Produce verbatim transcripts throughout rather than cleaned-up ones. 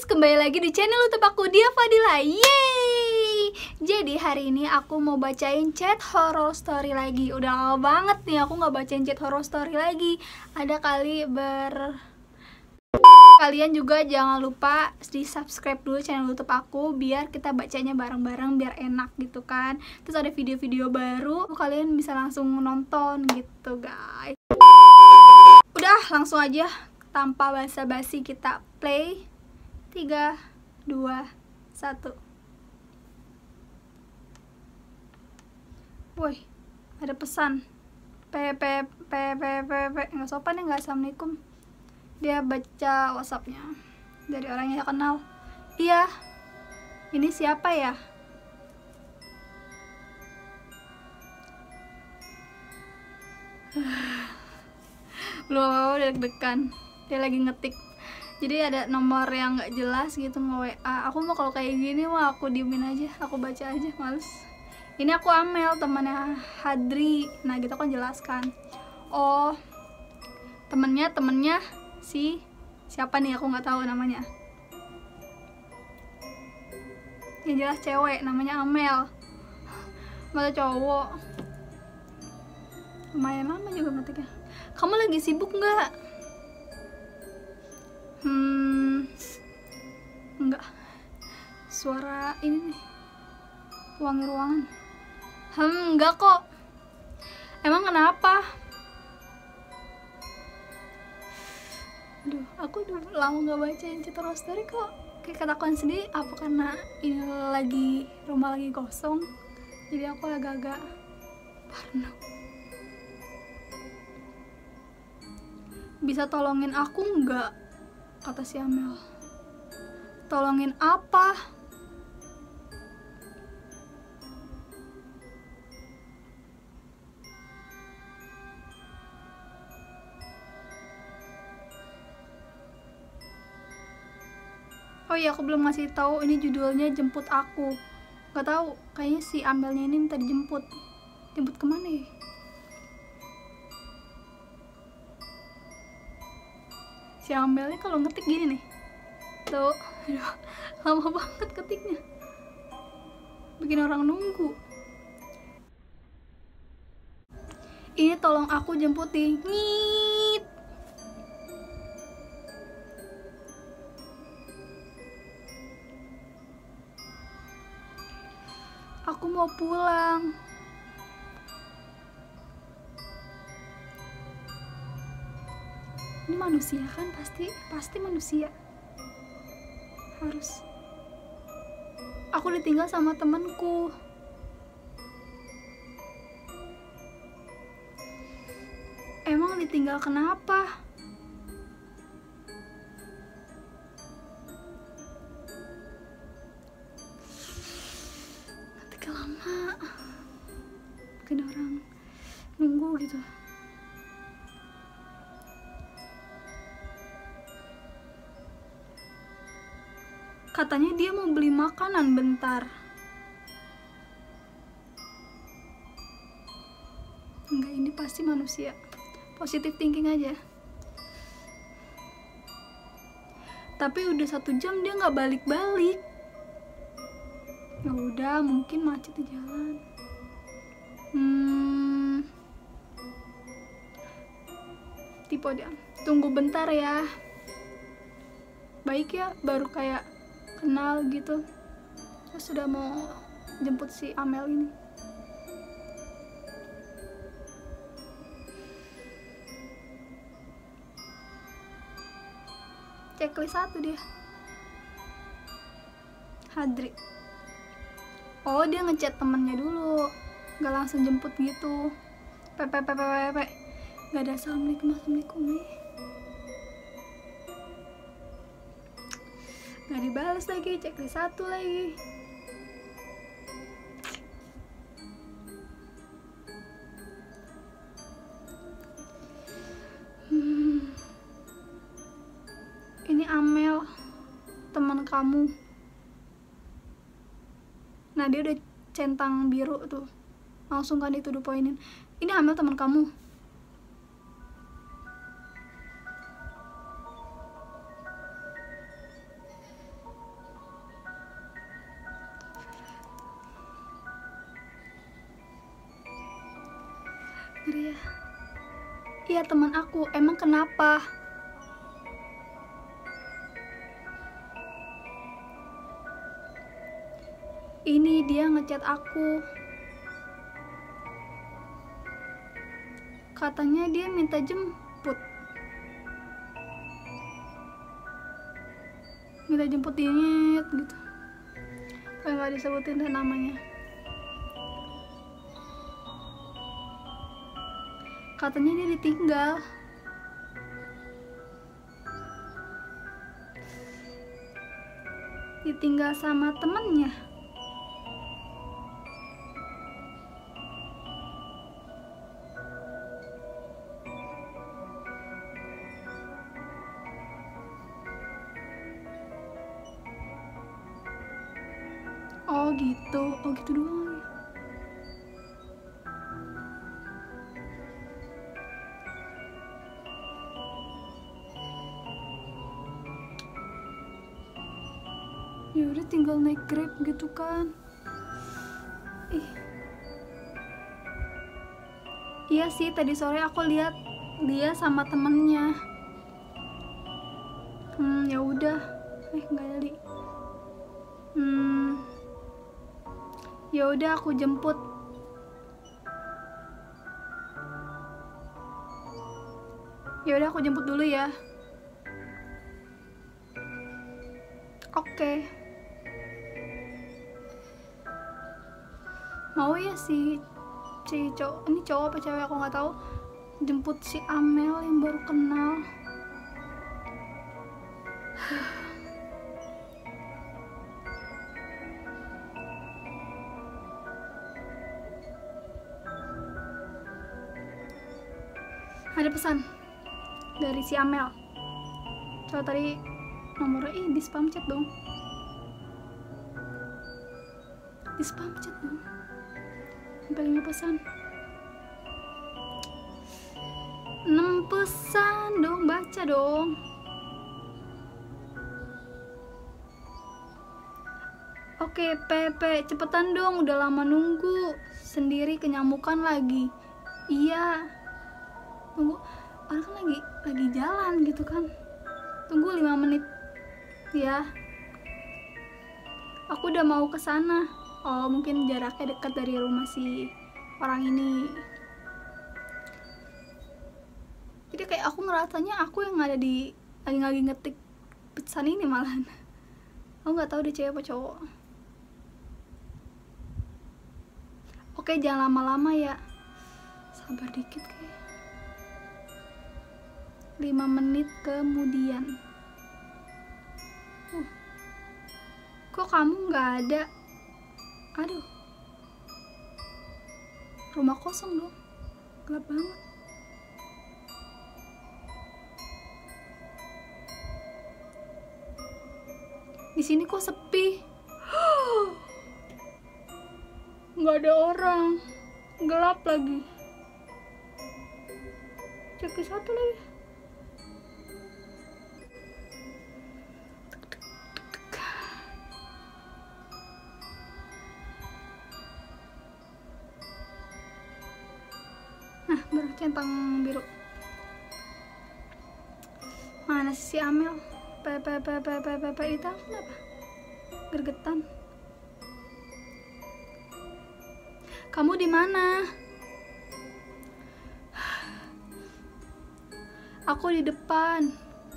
guys, kembali lagi di channel YouTube aku, Dia Fadila. Yeay! Jadi hari ini aku mau bacain chat horror story lagi. Udah lama banget nih aku nggak bacain chat horror story lagi. Ada kali ber... Kalian juga jangan lupa di subscribe dulu channel YouTube aku biar kita bacanya bareng-bareng, biar enak gitu kan. Terus ada video-video baru, kalian bisa langsung nonton gitu guys. Udah, langsung aja tanpa basa-basi kita play. Tiga, dua, satu. Woi, ada pesan. P P P P P P nggak sopan ya, nggak. Assalamualaikum. Dia baca WhatsAppnya dari orang yang kenal. Iya, ini siapa ya? Belum apa-apa, udah deg-degan. Dia lagi ngetik. Jadi ada nomor yang nggak jelas gitu, nge-W A. Aku mau kalau kayak gini mah aku diemin aja, aku baca aja, males. Ini aku Amel, temannya Hadri. Nah gitu kan jelaskan. Oh, temennya temennya si siapa nih, aku nggak tahu namanya. Yang jelas cewek, namanya Amel. Masa cowok. Lumayan lama juga ngetiknya. Kamu lagi sibuk nggak? Hmm, enggak. Suara ini nih, wangi ruangan. Hmm, enggak kok. Emang kenapa? Aduh, aku udah lama gak bacain chat horror story kok. Kayak ketakutan sendiri, apa karena ini lagi, rumah lagi kosong, jadi aku agak-agak parno. Bisa tolongin aku nggak? Kata si Amel. Tolongin apa? Oh iya, aku belum ngasih tahu ini judulnya Jemput Aku. Gak tahu, kayaknya si Amelnya ini minta dijemput. Jemput kemana ya? Si Amelnya kalau ngetik gini nih. Tuh, aduh, lama banget ketiknya. Bikin orang nunggu. Ini tolong aku jemputin. Ngit. Aku mau pulang. Ini manusia kan, pasti pasti manusia. Harus. Aku ditinggal sama temanku. Emang ditinggal kenapa? Nanti lama bikin orang nunggu gitu. Katanya dia mau beli makanan bentar. Enggak, ini pasti manusia. Positive thinking aja. Tapi udah satu jam dia nggak balik-balik. Ya udah, mungkin macet di jalan. Hmm, tipe dia. Tunggu bentar ya. Baik ya, baru kayak kenal gitu. Terus sudah mau jemput si Amel ini. Checklist satu dia. Hadri. Oh, dia ngechat temennya dulu, gak langsung jemput gitu. Pepe pepe pepe. Gak ada assalamualaikum assalamualaikum nih. Gak dibalas lagi, checklist satu lagi. Hmm. Ini Amel, teman kamu. Nah, dia udah centang biru tuh. Langsung kan itu poinin. Ini Amel teman kamu. ngeri ya. Iya teman aku, emang kenapa? Ini dia ngechat aku. Katanya dia minta jemput. Minta jemput dingin gitu. Kayak nggak disebutin deh namanya. Katanya dia ditinggal. Ditinggal sama temennya. Oh gitu, oh gitu doang. Ya udah tinggal naik Grab gitu kan. Ih. Iya sih, tadi sore aku lihat dia sama temennya. Hmm, ya udah. Eh, nggak jadi. Hmm. Ya udah aku jemput. Ya udah aku jemput dulu ya. Oke. Mau ya si si cowok, ini cowok apa cewek aku nggak tahu, jemput si Amel yang baru kenal. Ada pesan dari si Amel. Coba tadi nomornya, ih di spam chat dong. Di spam chat dong. Sampai lima pesan. enam pesan dong, baca dong. Oke, Pepe, cepetan dong, udah lama nunggu. Sendiri kenyamukan lagi. Iya. Tunggu, orang kan lagi lagi jalan gitu kan. Tunggu lima menit ya. Aku udah mau ke sana. Oh, mungkin jaraknya dekat dari rumah si orang ini. Jadi kayak aku ngerasanya aku yang ada di lagi lagi ngetik pesan ini malahan. Aku nggak tahu dia cewek apa cowok. Oke, jangan lama-lama ya. Sabar dikit kayak. lima menit kemudian. Uh, kok kamu nggak ada? Aduh, rumah kosong dong, gelap banget. Di sini kok sepi, nggak ada orang, gelap lagi. Cek ke satu lagi. Nah, baru centang biru. Mana si Amel? Pepe pepe pepe pepe itu kenapa? Gergetan. Kamu di mana? Aku di depan.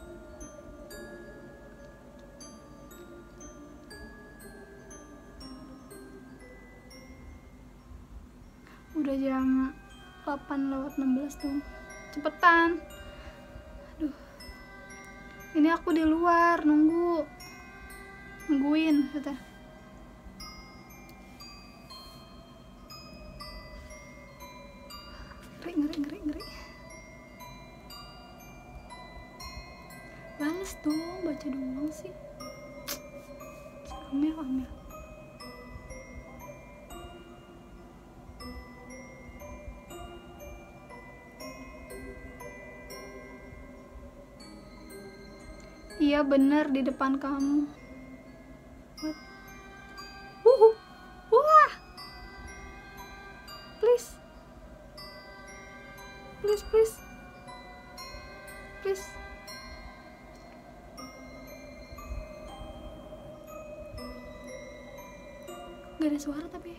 Udah jam delapan lewat enam belas dong. Cepetan. Aduh. Ini aku di luar nunggu. Nungguin kata. Ngeri ngeri ngeri ngeri. Balas dong, baca doang sih. Amel Amel. Iya bener di depan kamu. What? Wuhu. Wah. Please. please, please, please. Gak ada suara tapi.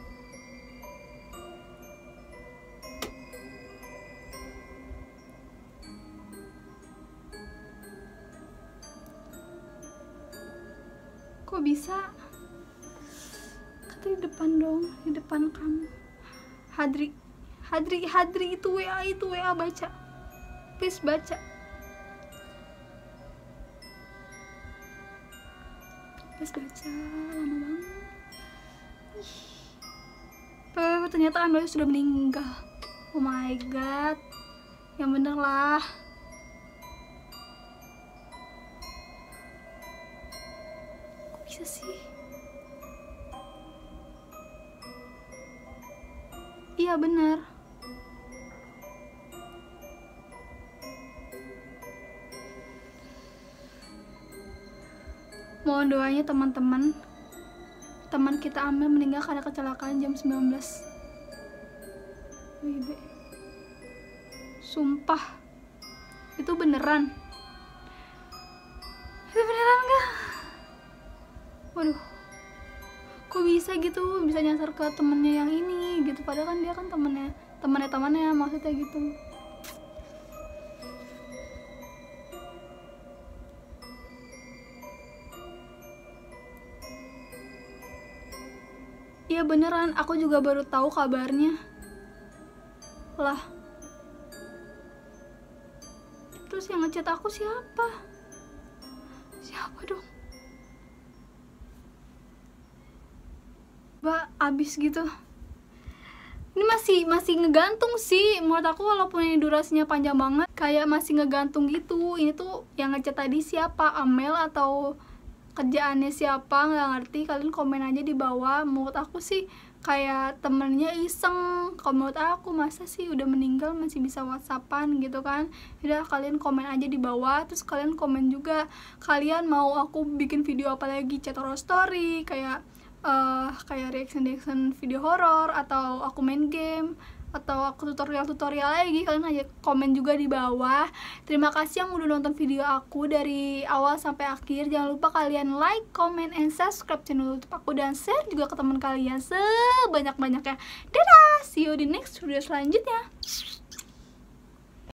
Kok bisa? Kata di depan dong, di depan kamu. Hadri, Hadri, Hadri itu W A, itu W A, baca. Please baca. Please baca, lama banget. Ih. Ternyata Amelia sudah meninggal. Oh my god. Yang bener lah. Bisa sih. Iya benar. Mohon doanya teman-teman. Teman kita Amel meninggal karena kecelakaan jam sembilan belas W I B. Sumpah. Itu beneran. Itu beneran gak? Waduh, kok bisa gitu, bisa nyasar ke temennya yang ini gitu, padahal kan dia kan temennya, temennya temannya maksudnya gitu. Iya beneran, aku juga baru tahu kabarnya. Lah, terus yang ngechat aku siapa? Siapa dong? Bah, abis gitu. Ini masih masih ngegantung sih menurut aku, walaupun ini durasinya panjang banget, kayak masih ngegantung gitu. Ini tuh yang ngechat tadi siapa, Amel atau kerjaannya siapa, nggak ngerti. Kalian komen aja di bawah. Menurut aku sih kayak temennya iseng. Kalau menurut aku, masa sih udah meninggal masih bisa whatsappan gitu kan. Udah, kalian komen aja di bawah. Terus kalian komen juga kalian mau aku bikin video apa lagi, chat horror story, kayak Uh, kayak reaction-reaction video horor, atau aku main game, atau aku tutorial-tutorial lagi. Kalian aja komen juga di bawah. Terima kasih yang udah nonton video aku dari awal sampai akhir. Jangan lupa kalian like, comment, and subscribe channel YouTube aku, dan share juga ke teman kalian sebanyak-banyaknya. Dadah, see you di next video selanjutnya.